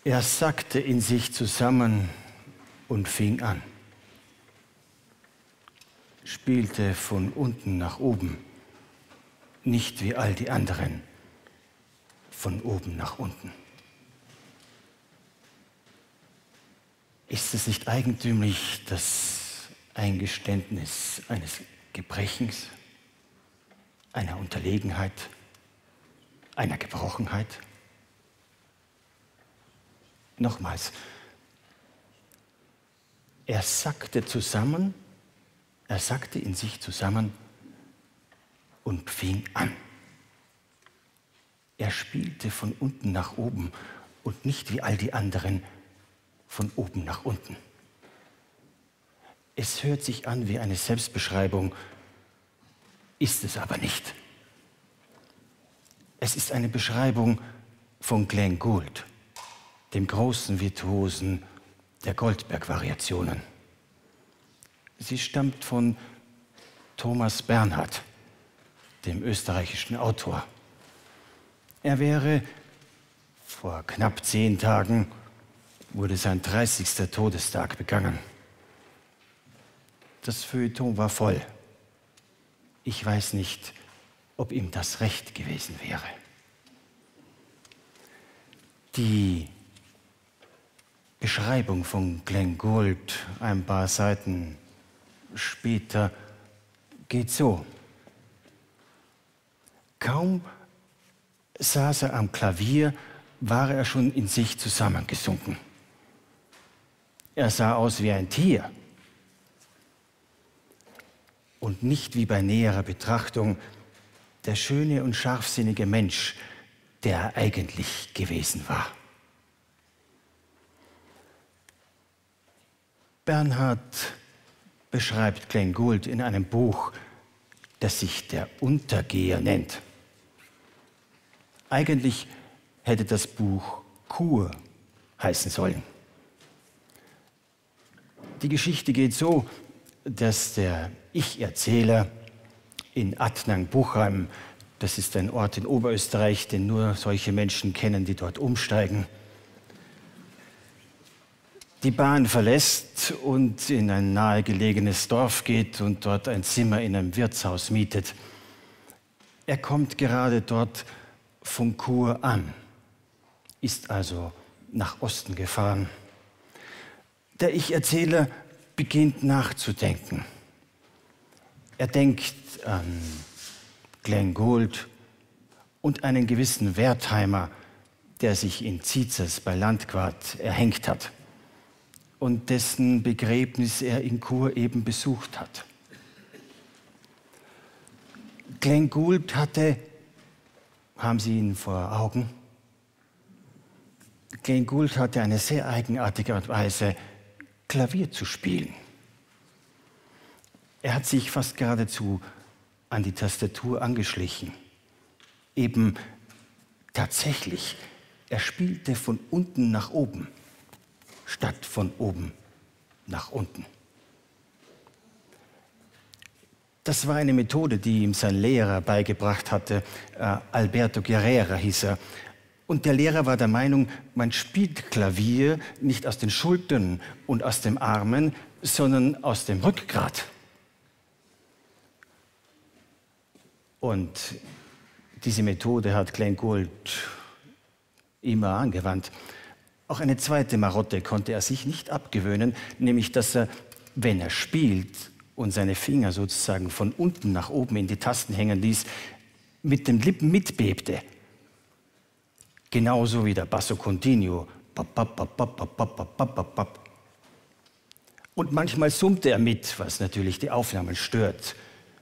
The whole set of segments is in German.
Er sackte in sich zusammen und fing an. Spielte von unten nach oben, nicht wie all die anderen, von oben nach unten. Ist es nicht eigentümlich, das Eingeständnis eines Gebrechens, einer Unterlegenheit, einer Gebrochenheit? Nochmals, er sackte in sich zusammen und fing an. Er spielte von unten nach oben und nicht wie all die anderen von oben nach unten. Es hört sich an wie eine Selbstbeschreibung, ist es aber nicht. Es ist eine Beschreibung von Glenn Gould, dem großen Virtuosen der Goldberg-Variationen. Sie stammt von Thomas Bernhard, dem österreichischen Autor. Er wäre vor knapp 10 Tagen, wurde sein 30. Todestag begangen. Das Feuilleton war voll. Ich weiß nicht, ob ihm das recht gewesen wäre. Die Beschreibung von Glenn Gould ein paar Seiten später geht so. Kaum saß er am Klavier, war er schon in sich zusammengesunken. Er sah aus wie ein Tier und nicht wie bei näherer Betrachtung der schöne und scharfsinnige Mensch, der er eigentlich gewesen war. Bernhard beschreibt Glenn Gould in einem Buch, das sich Der Untergeher nennt. Eigentlich hätte das Buch Kur heißen sollen. Die Geschichte geht so, dass der Ich-Erzähler in Attnang-Buchheim, das ist ein Ort in Oberösterreich, den nur solche Menschen kennen, die dort umsteigen, die Bahn verlässt und in ein nahegelegenes Dorf geht und dort ein Zimmer in einem Wirtshaus mietet. Er kommt gerade dort von Chur an, ist also nach Osten gefahren. Der Ich-Erzähler beginnt nachzudenken. Er denkt an Glenn Gould und einen gewissen Wertheimer, der sich in Ziezers bei Landquart erhängt hat und dessen Begräbnis er in Chur eben besucht hat. Glenn Gould hatte, haben Sie ihn vor Augen? Glenn Gould hatte eine sehr eigenartige Weise, Klavier zu spielen. Er hat sich fast geradezu an die Tastatur angeschlichen. Eben tatsächlich, er spielte von unten nach oben, statt von oben nach unten. Das war eine Methode, die ihm sein Lehrer beigebracht hatte. Alberto Guerrera hieß er. Und der Lehrer war der Meinung, man spielt Klavier nicht aus den Schultern und aus den Armen, sondern aus dem Rückgrat. Und diese Methode hat Glenn Gould immer angewandt. Auch eine zweite Marotte konnte er sich nicht abgewöhnen, nämlich dass er, wenn er spielt und seine Finger sozusagen von unten nach oben in die Tasten hängen ließ, mit den Lippen mitbebte. Genauso wie der Basso Continuo. Und manchmal summte er mit, was natürlich die Aufnahmen stört.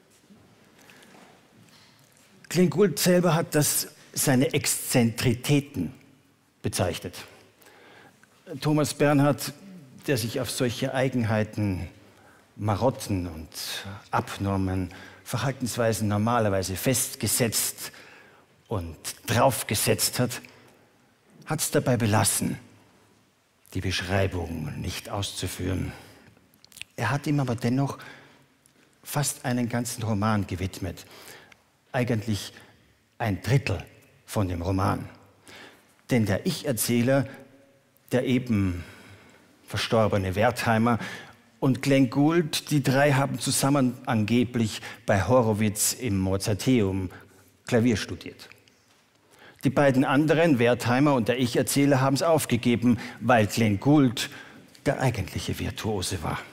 Glenn Gould selber hat das seine Exzentritäten bezeichnet. Thomas Bernhard, der sich auf solche Eigenheiten, Marotten und Abnormen, Verhaltensweisen normalerweise festgesetzt und draufgesetzt hat, hat es dabei belassen, die Beschreibung nicht auszuführen. Er hat ihm aber dennoch fast einen ganzen Roman gewidmet. Eigentlich ein Drittel von dem Roman. Denn der Ich-Erzähler der eben verstorbene Wertheimer und Glenn Gould, die drei haben zusammen angeblich bei Horowitz im Mozarteum Klavier studiert. Die beiden anderen, Wertheimer und der Ich-Erzähler, haben es aufgegeben, weil Glenn Gould der eigentliche Virtuose war.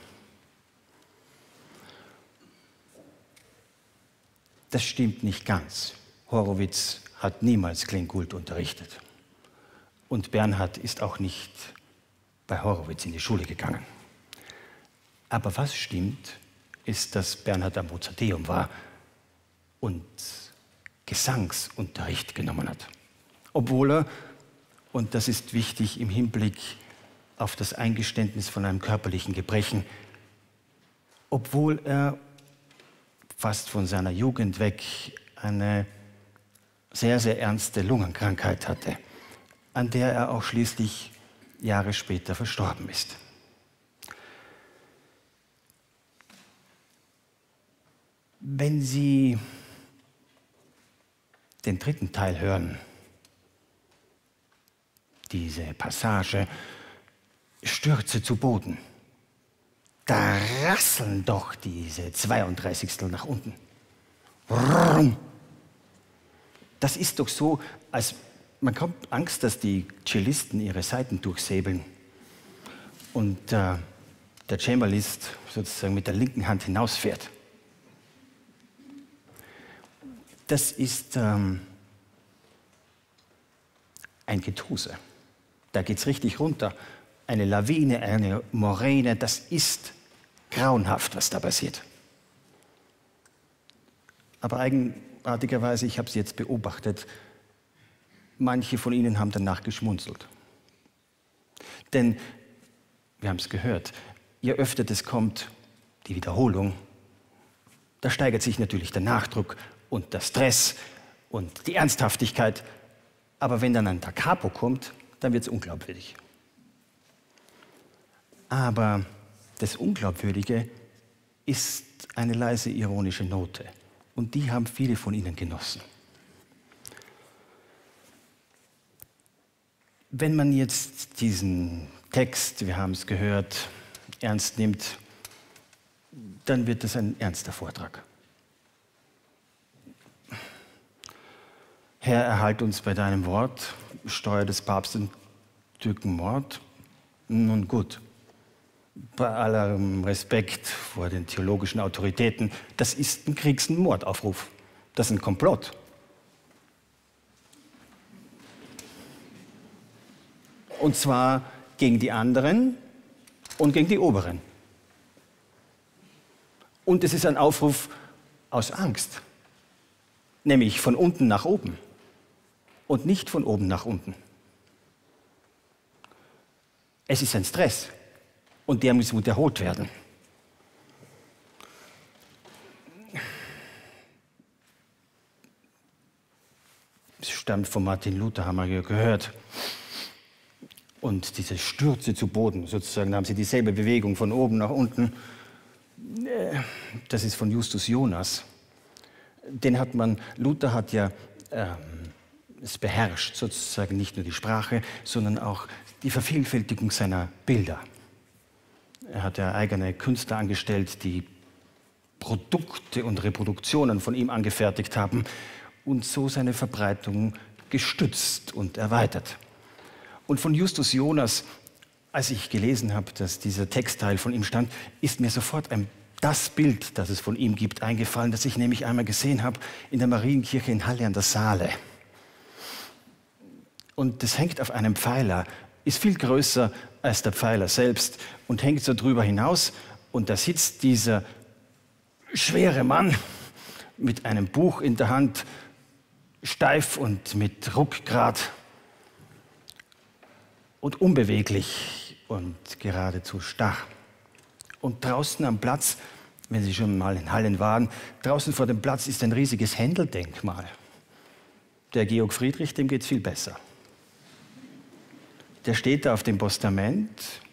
Das stimmt nicht ganz. Horowitz hat niemals Glenn Gould unterrichtet. Und Bernhard ist auch nicht bei Horowitz in die Schule gegangen. Aber was stimmt, ist, dass Bernhard am Mozarteum war und Gesangsunterricht genommen hat. Obwohl er, und das ist wichtig im Hinblick auf das Eingeständnis von einem körperlichen Gebrechen, obwohl er fast von seiner Jugend weg eine sehr, sehr ernste Lungenkrankheit hatte, an der er auch schließlich Jahre später verstorben ist. Wenn Sie den dritten Teil hören, diese Passage, Stürze zu Boden, da rasseln doch diese 32. nach unten. Das ist doch so, als man bekommt Angst, dass die Cellisten ihre Saiten durchsäbeln und der Cembalist sozusagen mit der linken Hand hinausfährt. Das ist ein Getöse. Da geht es richtig runter. Eine Lawine, eine Moräne, das ist grauenhaft, was da passiert. Aber eigenartigerweise, ich habe es jetzt beobachtet, manche von Ihnen haben danach geschmunzelt. Denn, wir haben es gehört, je öfter das kommt, die Wiederholung, da steigert sich natürlich der Nachdruck und der Stress und die Ernsthaftigkeit. Aber wenn dann ein Da Capo kommt, dann wird es unglaubwürdig. Aber das Unglaubwürdige ist eine leise ironische Note. Und die haben viele von Ihnen genossen. Wenn man jetzt diesen Text, wir haben es gehört, ernst nimmt, dann wird es ein ernster Vortrag. Herr, erhalt uns bei deinem Wort, Steuer des Papstes Türken Mord. Nun gut, bei allem Respekt vor den theologischen Autoritäten, das ist ein Kriegs- und Mordaufruf. Das ist ein Komplott. Und zwar gegen die anderen und gegen die Oberen. Und es ist ein Aufruf aus Angst, nämlich von unten nach oben und nicht von oben nach unten. Es ist ein Stress und der muss unterholt werden. Es stammt von Martin Luther, haben wir ja gehört. Und diese Stürze zu Boden, sozusagen, da haben sie dieselbe Bewegung von oben nach unten. Das ist von Justus Jonas. Luther hat ja es beherrscht, sozusagen nicht nur die Sprache, sondern auch die Vervielfältigung seiner Bilder. Er hat ja eigene Künstler angestellt, die Produkte und Reproduktionen von ihm angefertigt haben und so seine Verbreitung gestützt und erweitert. Und von Justus Jonas, als ich gelesen habe, dass dieser Textteil von ihm stand, ist mir sofort das Bild, das es von ihm gibt, eingefallen, das ich nämlich einmal gesehen habe in der Marienkirche in Halle an der Saale. Und das hängt auf einem Pfeiler, ist viel größer als der Pfeiler selbst und hängt so drüber hinaus. Und da sitzt dieser schwere Mann mit einem Buch in der Hand, steif und mit Rückgrat und unbeweglich und geradezu starr. Und draußen am Platz, wenn Sie schon mal in Hallen waren, draußen vor dem Platz ist ein riesiges Händel-Denkmal. Der Georg Friedrich, dem geht es viel besser. Der steht da auf dem Postament,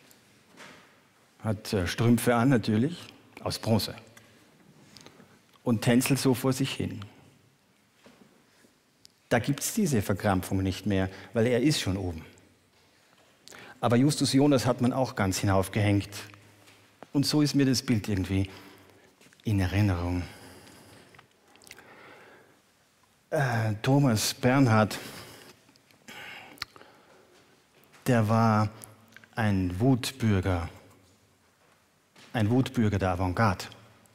hat Strümpfe an natürlich, aus Bronze, und tänzelt so vor sich hin. Da gibt es diese Verkrampfung nicht mehr, weil er ist schon oben. Aber Justus Jonas hat man auch ganz hinaufgehängt. Und so ist mir das Bild irgendwie in Erinnerung. Thomas Bernhard, der war ein Wutbürger der Avantgarde.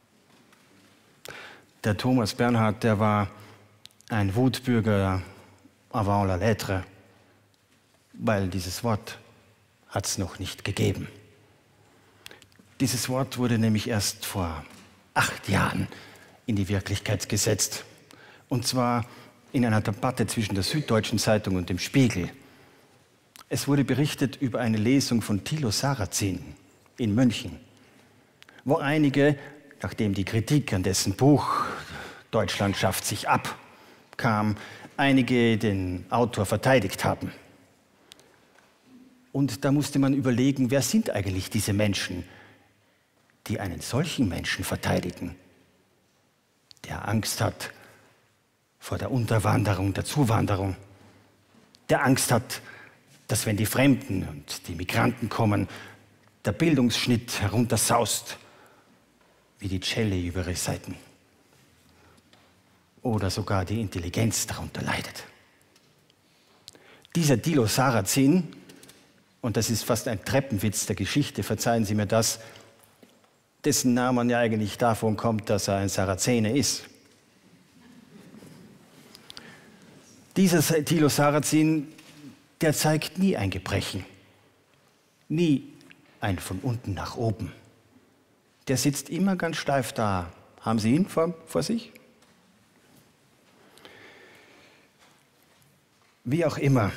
Der Thomas Bernhard, der war ein Wutbürger avant la lettre, weil dieses Wort hat es noch nicht gegeben. Dieses Wort wurde nämlich erst vor 8 Jahren in die Wirklichkeit gesetzt. Und zwar in einer Debatte zwischen der Süddeutschen Zeitung und dem Spiegel. Es wurde berichtet über eine Lesung von Thilo Sarrazin in München, wo einige, nachdem die Kritik an dessen Buch Deutschland schafft sich ab kam, einige den Autor verteidigt haben. Und da musste man überlegen, wer sind eigentlich diese Menschen, die einen solchen Menschen verteidigen, der Angst hat vor der Unterwanderung, der Zuwanderung, der Angst hat, dass wenn die Fremden und die Migranten kommen, der Bildungsschnitt heruntersaust, wie die Schelle über ihre Seiten. Oder sogar die Intelligenz darunter leidet. Dieser Thilo Sarrazin, und das ist fast ein Treppenwitz der Geschichte, verzeihen Sie mir das, dessen Name ja eigentlich davon kommt, dass er ein Sarazene ist. Dieser Thilo Sarrazin, der zeigt nie ein Gebrechen, nie ein von unten nach oben. Der sitzt immer ganz steif da. Haben Sie ihn vor sich? Wie auch immer,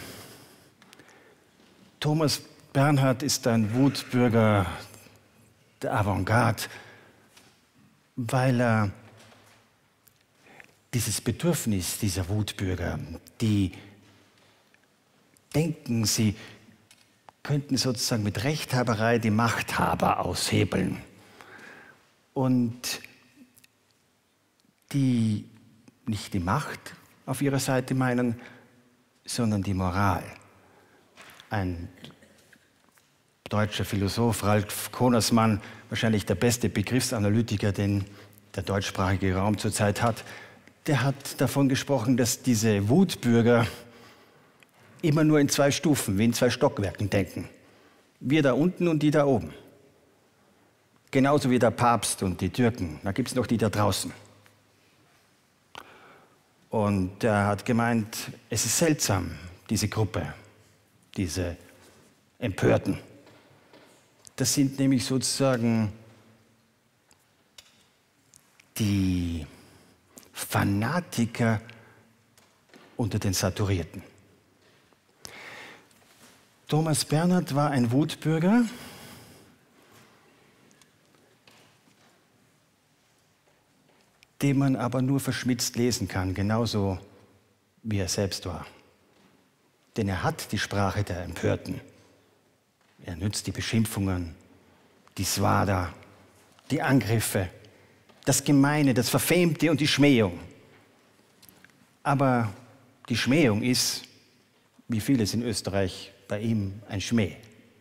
Thomas Bernhard ist ein Wutbürger der Avantgarde, weil er dieses Bedürfnis dieser Wutbürger, die denken, sie könnten sozusagen mit Rechthaberei die Machthaber aushebeln und die nicht die Macht auf ihrer Seite meinen, sondern die Moral. Ein deutscher Philosoph, Ralf Konersmann, wahrscheinlich der beste Begriffsanalytiker, den der deutschsprachige Raum zurzeit hat, der hat davon gesprochen, dass diese Wutbürger immer nur in 2 Stufen, wie in 2 Stockwerken denken. Wir da unten und die da oben. Genauso wie der Papst und die Türken. Da gibt es noch die da draußen. Und er hat gemeint, es ist seltsam, diese Gruppe, diese Empörten. Das sind nämlich sozusagen die Fanatiker unter den Saturierten. Thomas Bernhard war ein Wutbürger, den man aber nur verschmitzt lesen kann, genauso wie er selbst war. Denn er hat die Sprache der Empörten. Er nützt die Beschimpfungen, die Swada, die Angriffe, das Gemeine, das Verfemte und die Schmähung. Aber die Schmähung ist, wie vieles in Österreich, bei ihm ein Schmäh.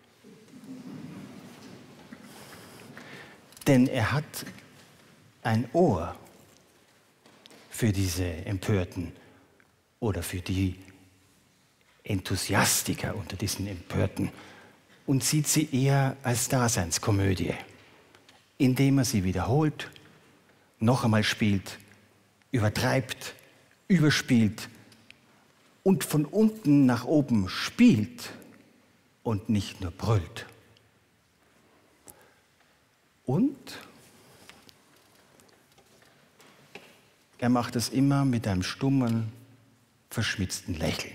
Denn er hat ein Ohr für diese Empörten oder für die Enthusiastiker unter diesen Empörten und sieht sie eher als Daseinskomödie, indem er sie wiederholt, noch einmal spielt, übertreibt, überspielt und von unten nach oben spielt und nicht nur brüllt. Und er macht es immer mit einem stummen, verschmitzten Lächeln.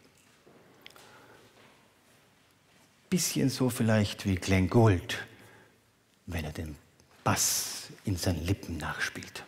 Bisschen so vielleicht wie Glenn Gould, wenn er den Bass in seinen Lippen nachspielt.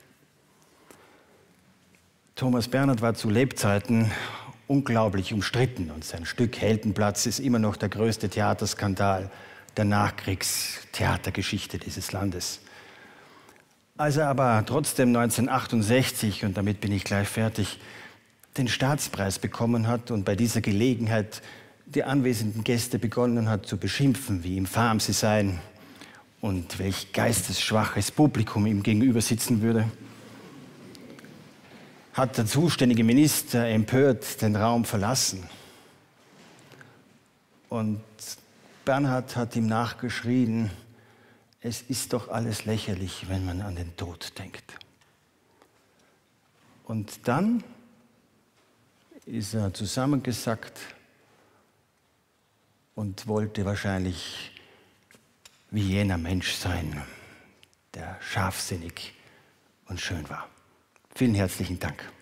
Thomas Bernhard war zu Lebzeiten unglaublich umstritten und sein Stück Heldenplatz ist immer noch der größte Theaterskandal der Nachkriegstheatergeschichte dieses Landes. Als er aber trotzdem 1968, und damit bin ich gleich fertig, den Staatspreis bekommen hat und bei dieser Gelegenheit die anwesenden Gäste begonnen hat zu beschimpfen, wie infam sie seien und welch geistesschwaches Publikum ihm gegenüber sitzen würde, hat der zuständige Minister empört den Raum verlassen. Und Bernhard hat ihm nachgeschrien, es ist doch alles lächerlich, wenn man an den Tod denkt. Und dann ist er zusammengesackt und wollte wahrscheinlich wie jener Mensch sein, der scharfsinnig und schön war. Vielen herzlichen Dank.